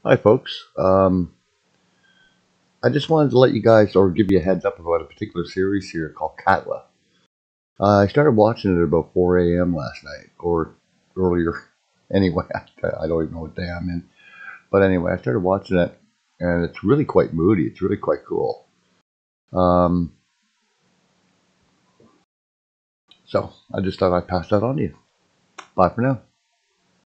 Hi, folks. I just wanted to let you guys, or give you a heads up about a particular series here called Katla. I started watching it at about 4 a.m. last night, or earlier. Anyway, I don't even know what day I'm in. But anyway, I started watching it, and it's really quite moody. It's really quite cool. Um, so I just thought I'd pass that on to you. Bye for now.